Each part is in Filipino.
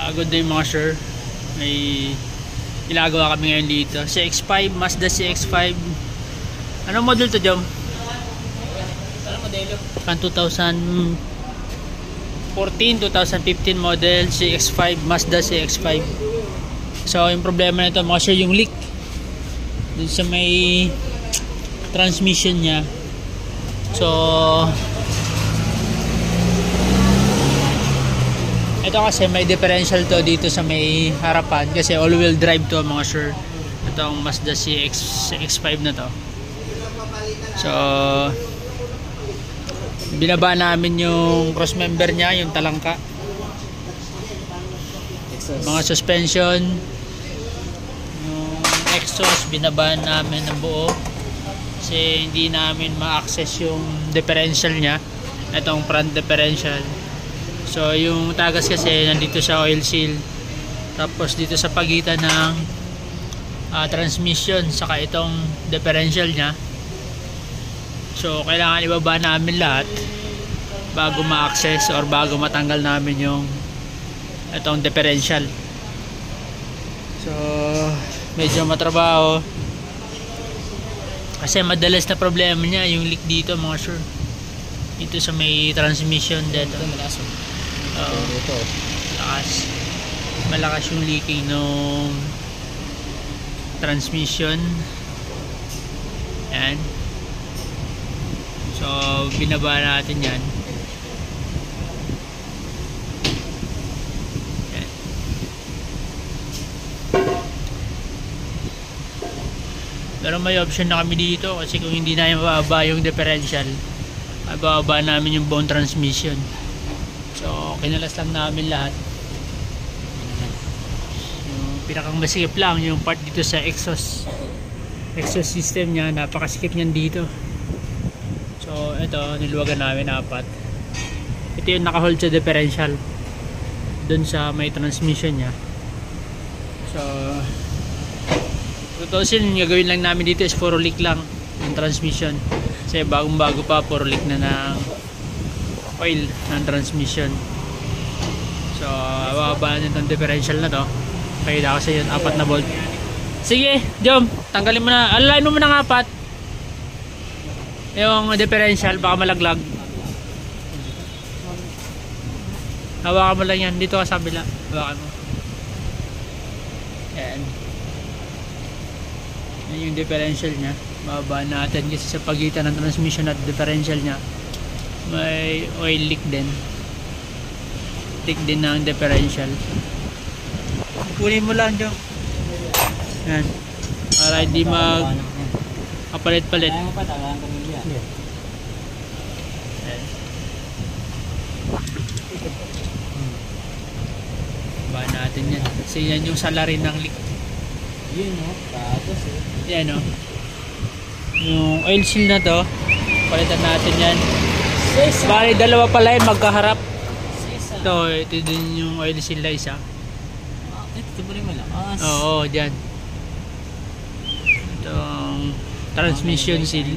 Good day mga sir. May ginagawa kami ngayon dito. CX-5, Mazda CX-5. Anong model to, Jom? Anong modelo? 2014, 2015 model CX-5, Mazda CX-5. So yung problema nito mga sir, yung leak dun sa may transmission nya. So ito kasi may differential to dito sa may harapan kasi all-wheel drive to mga sir. Itong Mazda CX-5 na to. So binaba namin yung cross member nya, yung talangka, mga suspension, yung exhaust binaba namin ng buo kasi hindi namin ma-access yung differential nya, itong front differential. So yung tagas kasi nandito sa oil seal, tapos dito sa pagitan ng transmission saka itong differential nya. So kailangan ibaba namin lahat bago ma-access or bago matanggal namin yung itong differential. So medyo matrabaho kasi madalas na problema niya yung leak dito mga sir, dito sa may transmission dito. Malakas yung leaking ng transmission. Yan. So binaba natin yan. Yan. Pero may option na kami dito kasi kung hindi na mababa yung differential, bababa namin yung bone transmission. So kinalas lang namin lahat. Yung pinakang masikip lang yung part dito sa exhaust system nya, napakasikip nyan dito. So ito niluwagan namin apat. Ito yung nakahold sa differential dun sa may transmission nya. So tutusin, gagawin lang namin dito is puro leak lang ng transmission kasi bagong bago pa, puro leak na ng oil ng transmission. So bababa nitong differential na to, kaya kasi yun 4 na bolt. Sige Jom, tanggalin mo na, alalain mo ng 4 yung differential, baka malaglag. Hawakan mo lang yan dito ka sa kabila, hawakan mo. Yan. Yan yung differential nya, bababa natin kasi sa pagitan ng transmission at differential nya may oil leak din. Leak din ng differential. Kunin mo lang dyan. Yan. Para hindi kapalit-palit. Ba natin yan. Kasi yan yung salarin ng leak. Yun o. Tapos Yan o. Yung oil seal na to, palitan natin yan. Bali dalawa pala yung magkaharap. Ito din yung oil seal na isa. Ito ba rin malakas? Oo, dyan. Itong transmission seal.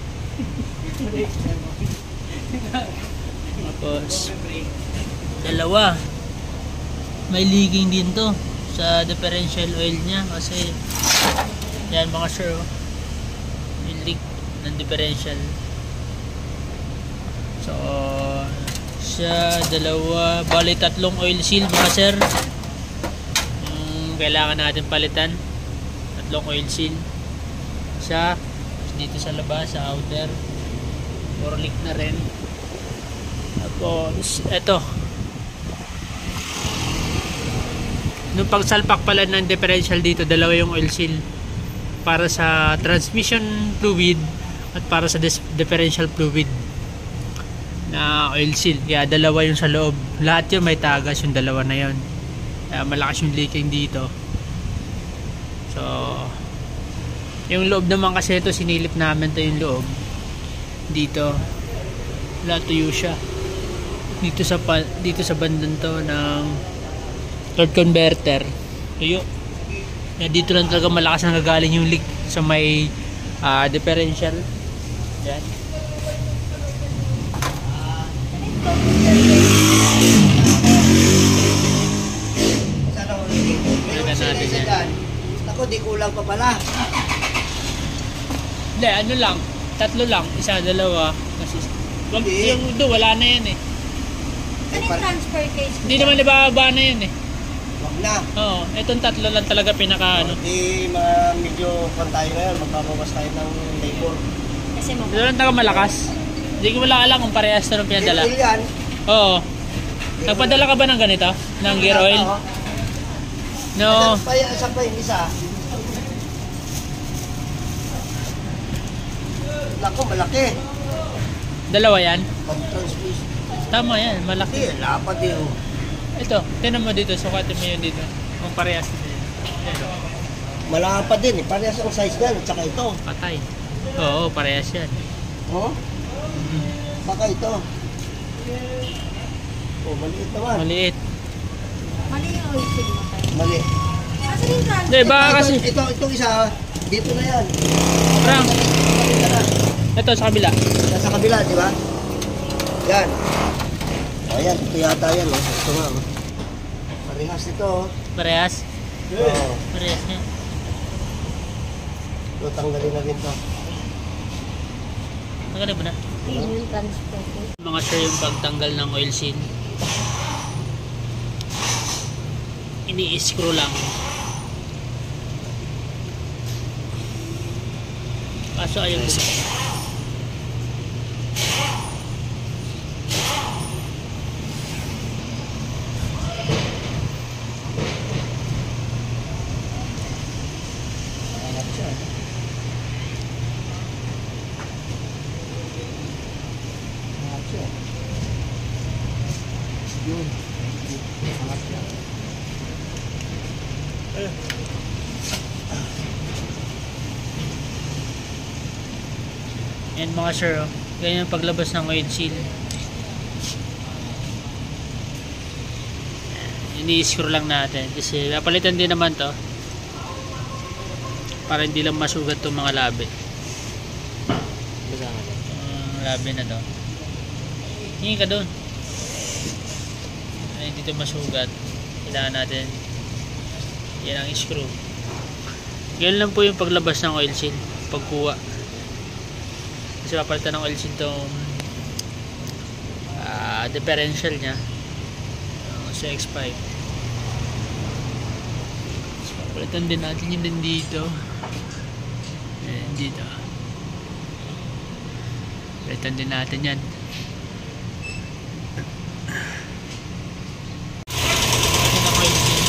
Tapos dalawa. May leaking din to sa differential oil nya kasi yan mga sir, may leak ng differential. So siya dalawa, bali 3 oil seal mga sir yung kailangan natin palitan. 3 oil seal siya dito sa labas, sa outer, puro leak na rin. Tapos eto, nung pagsalpak pala ng differential dito, dalawa yung oil seal para sa transmission fluid at para sa differential fluid na oil seal. Kaya dalawa yung sa loob, lahat yun may tagas, yung dalawa na yun. Kaya malakas yung leaking dito. So yung loob naman kasi ito, sinilip namin to yung loob dito, wala, tuyo siya dito sa bandang to ng third converter, tuyo. Kaya dito lang talaga malakas na gagaling yung leak sa may differential. Yan. natin isa yan. dyan. Ako, di kulang pa pala. Hindi, ano lang. 3 lang. Isa, 2. Kasi, Hindi. yung doon, wala na yan eh. Ano yung transfer case? Hindi naman ibababa na yan eh. Wag na. Oo, itong 3 lang talaga pinaka ano. Di medyo pan tayo ngayon, magpapawas tayo ng labor. Kasi mo. Ito lang taga malakas. Hindi ko wala alam kung parehas na rin pinadala. Oil yan. Oo. Nagpadala ka ba ng ganito? Ng gear oil? No. Isa pa yung isa. Lako, malaki. 2 yan? Pag-transmission. Tama yan, malaki. Hindi, lapad yun. Ito, tinan mo dito, sukatin mo yun dito. Kung parehas na yun. Ito, Malapad din eh. Parehas ang size yan. At saka ito. patay. Oo, parehas yan. Oh? Baka ito. Oh, maliit naman. Maliit. Mali yung oil seal mo tayo. Mali. Kasi yung transfer. Hindi, baka kasi... Itong isa, dito na yan. Parang, Dito na. ito sa kabila. Nasa kabila, di ba? Yan. Ayan, ito yata yan. Oh. Ito nga. Oh. Parehas ito. Oh. Parehas? Oh. Parehas niya. Ito, tanggalin na rin to. Magaling mo na. Yun yung transfer case. Mga sure yung pagtanggal ng oil seal. Ini-screw lang. Kaso ayaw mo. Angat siya. Angat siya. Yun. Angat siya. Yan mga sir, oh. Ganyan ang paglabas ng oil seal. Ini-screw lang natin kasi papalitan din naman to para hindi lang masugat itong mga labi. Labi na to. Hingi ka doon. Ay, dito masugat. Kailangan natin yan ang screw. Ganyan lang po yung paglabas ng oil seal, pagkuha. Kasi papalitan ng oil seal itong differential nya sa X5. So, papalitan din natin yung din dito. Ayan, dito. Papalitan din natin yan. Yan ang oil seal.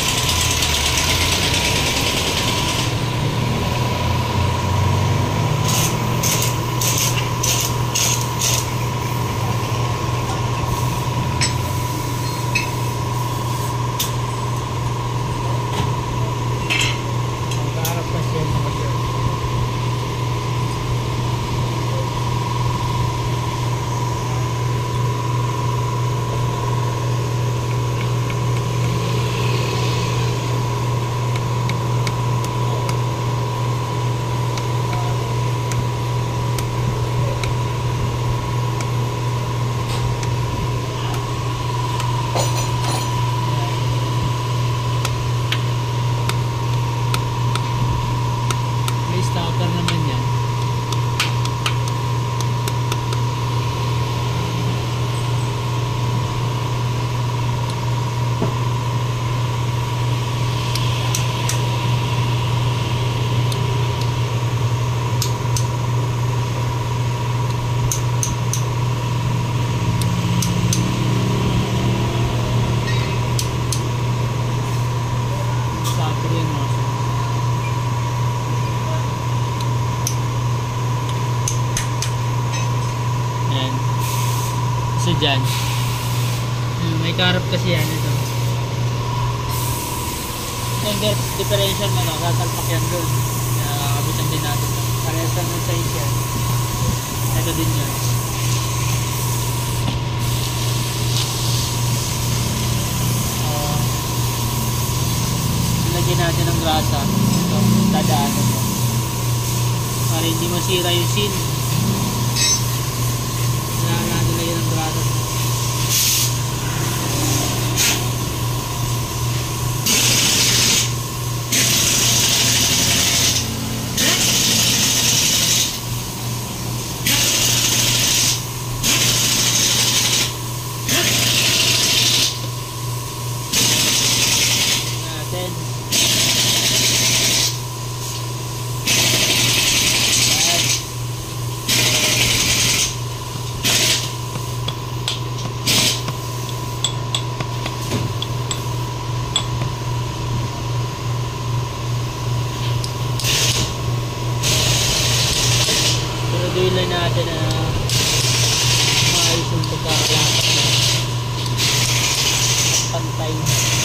Magkaharap kasi yan mga sir. May stopper naman yan. Stopper yan mga sir. Ayan. So dyan. May karap kasi yan ito. Yung differential na no, sasalpak yan doon. Kabitan din natin. Parehas lang ng size yan. Ito din yan. Lagyan natin ng grasa. Ito, dadaanan mo. Para hindi masira yung seal. Kailangan natin lagyan ng grasa. Siguraduhin lang natin na maayos yung pagkakalapat na pantay.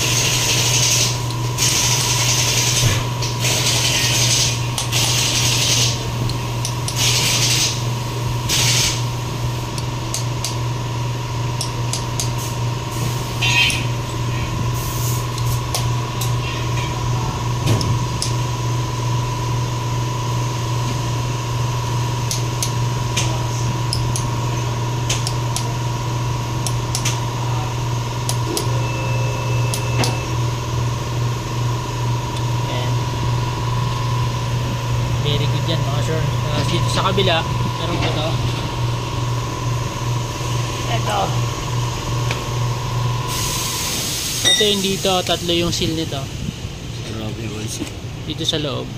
Very good yan mga sir. Dito sa kabila, meron ko to. Ito yung dito, tatlo yung seal nito. Grabe boys. Dito sa loob.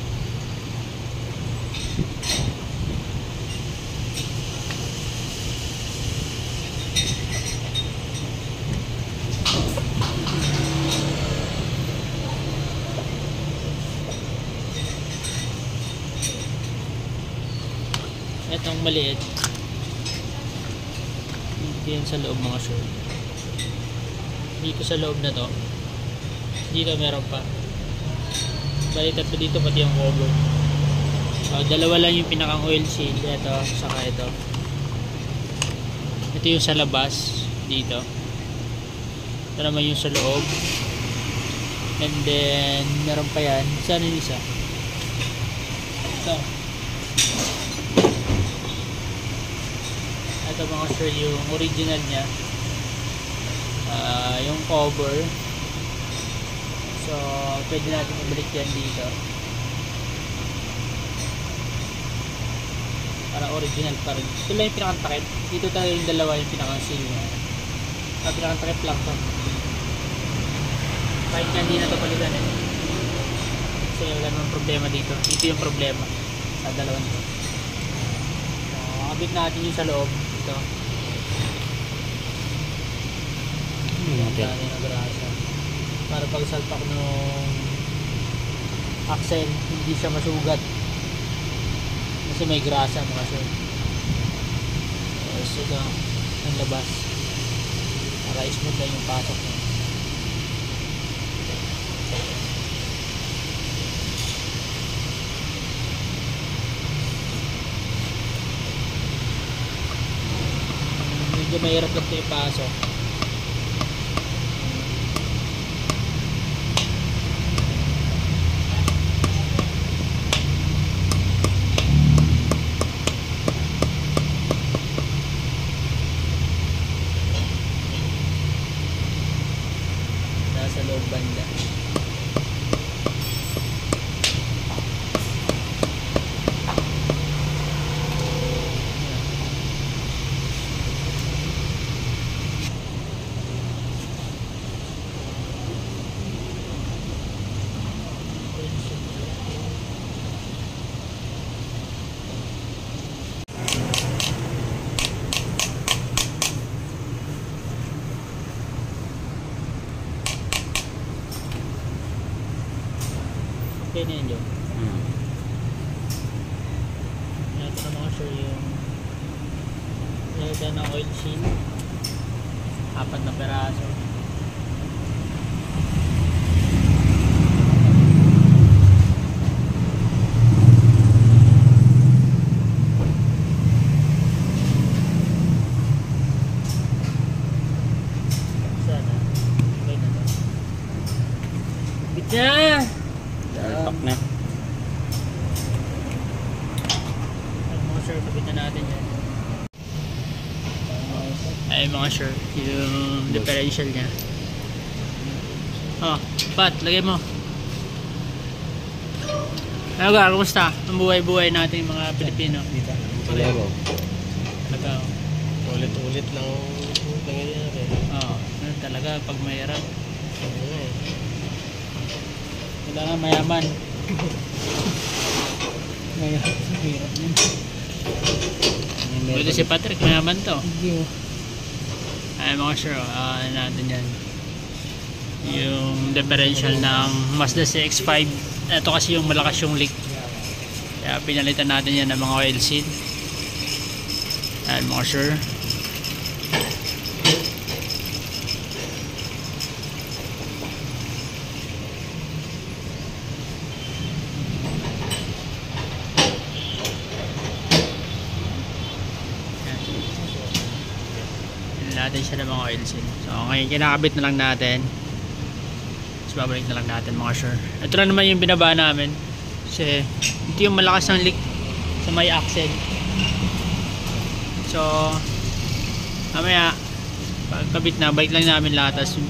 Itong maliit dito yan sa loob mga sir. Dito sa loob na to, dito meron pa, bali tatlo dito pati yung cover. Dalawa lang yung pinakang oil seal. Ito saka ito yung sa labas dito. Ito naman yung sa loob, and then meron pa yan. Saan yung isa? Ito mga sir yung original nya, yung cover. So pwede natin ibalik yan dito para original pa rin. Ito lang yung pinakatakip. Dito tayo yung dalawa yung pinakasil nya. Pinakatakip lang to, kahit nga hindi na ito palitan kasi wala naman problema dito. Dito yung problema sa dalawang ito. Kabit natin yung sa loob ito. Dami na grasa para pag salpak nung axle hindi siya masugat kasi may grasa mga sir. So ito ang labas para smooth lang yung pasok niya. Medyo mahirap lang ito ipasok. Nasa loob banda. Okay na yun, Joe. Ito na mga sure yung nilagyan ng oil seal. 4 na peraso. Sana okay na to. Bit na! Salpak na. Mga sure, kapitan natin yan. Ay mga sure, yung differential nya. Oh, Pat, lagay mo. Ano ka, kumusta? Ang buhay-buhay natin mga Pilipino. Dito. Pareho. Talaga, Ulit-ulit lang nangyayari. talaga pag mahirap. Kailangan mayaman. Mahirap yun. Pwede si Patrick, mayaman to. Ay mga sure, ano natin yan. Yung differential ng Mazda CX-5. Ito kasi yung malakas yung leak. Kaya pinalitan natin yan ng mga oil seal. Ayan mga sir. Natin siya ng mga oil seal. So ngayon kinakabit na lang natin. Tapos babalik na lang natin mga sir. Ito na naman yung binaba namin. Kasi ito yung malakas ng leak sa may axle. So mamaya pagkabit na, balik lang namin lahat. Tapos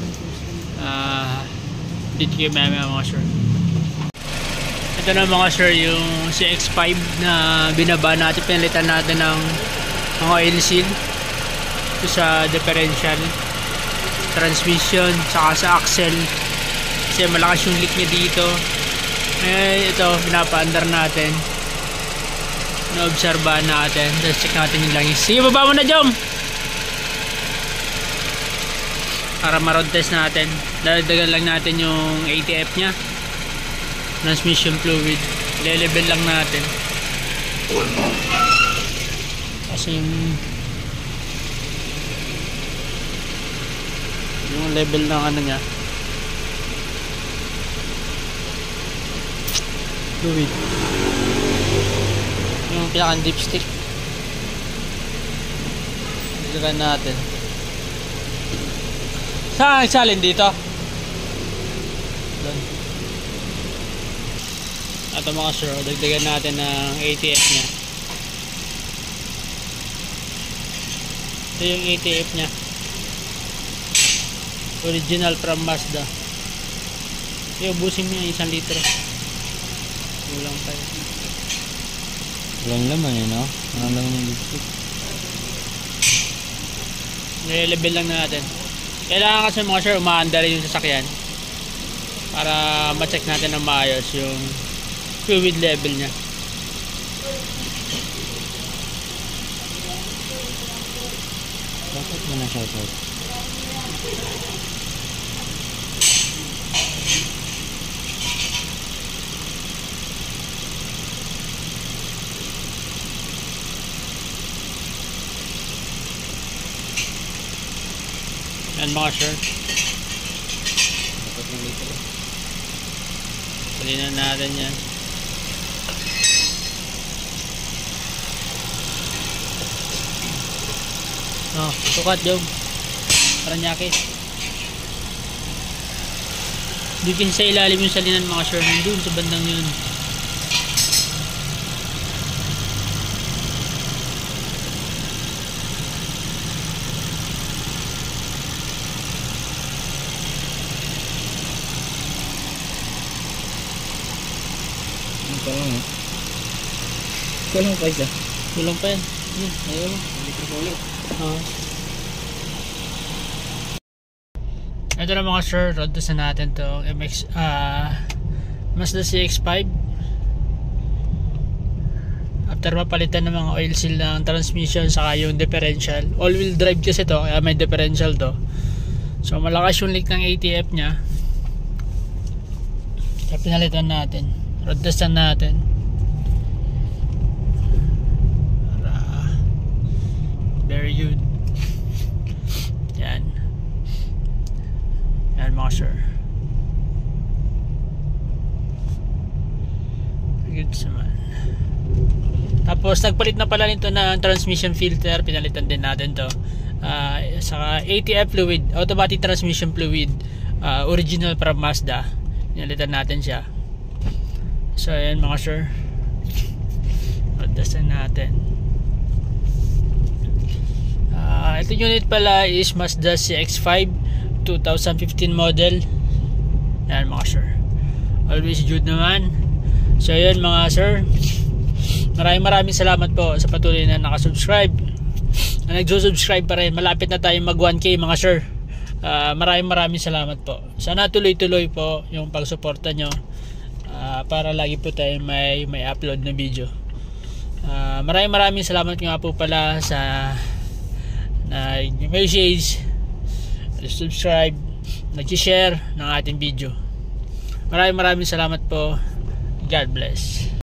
dito kayo mamaya mga sir. Ito na mga sir yung CX-5 na binaba natin. Pinalitan natin ng mga oil seal. Ito sa differential, transmission, saka sa axle kasi malakas yung leak niya dito. Ito pinapaandar natin, na-obserbahan natin, tapos check natin yung langis. Sige, baba mo na Jom para ma-road test natin. Dagdagan lang natin yung ATF nya, transmission fluid, le-level lang natin kasi yung level ng ano nya, fluid, yung pinakang dipstick dagdagan natin. Saan nagsalin dito? Doon. Ito mga sir, dagdagan natin ng ATF nya. Ito yung ATF nya, original from Mazda. Ubusin mo yung 1 litro. Kulang pa yun. Walang laman eh, no? Walang laman yung lipstick. Nile-level lang natin. Kailangan kasi mga sir, umaandar yung sasakyan para ma-check natin na maayos yung fluid level nya. Bakit mo na shoutout? Yan mga sir, Dapat ng litro. salinan natin yan. Oh, sukat Jom, Paranaque. Di kasi sa ilalim yung salinan mga sir, nandun sa bandang yun. Ito lang eh. Kulang pa isa. Kulang pa yan. Ayun. Litro pa ulit. Ito na mga sir, road test na natin to Mazda CX-5. After mapalitan ng mga oil seal ng transmission saka yung differential, all wheel drive kasi to, kaya may differential to. So malakas yung leak ng ATF nya, kaya pinalitan natin. Road testan natin para very good. Yan mga sir, good naman. Tapos nagpalit na pala nito na transmission filter, pinalitan din natin to. Saka ATF fluid, automatic transmission fluid, original from Mazda, pinalitan natin siya. So ayan mga sir, testan natin. Ito unit pala is Mazda CX-5 2015 model. Ayan mga sir, always good naman. So ayan mga sir, maraming salamat po sa patuloy na nakasubscribe, na nagsusubscribe pa rin. Malapit na tayo mag 1K mga sir. Maraming salamat po. Sana tuloy-tuloy po yung pagsuporta nyo, para lagi po tayo may upload na video. Maraming salamat nga po pala sa nag-message, subscribe, nag-share ng ating video. Maraming salamat po. God bless.